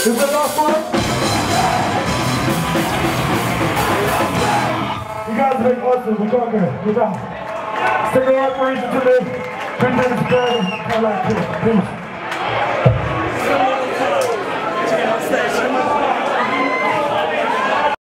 Is the last one? You guys have been awesome. We're talking. Good job. Stick around for each of today. Good day to come back here. Peace.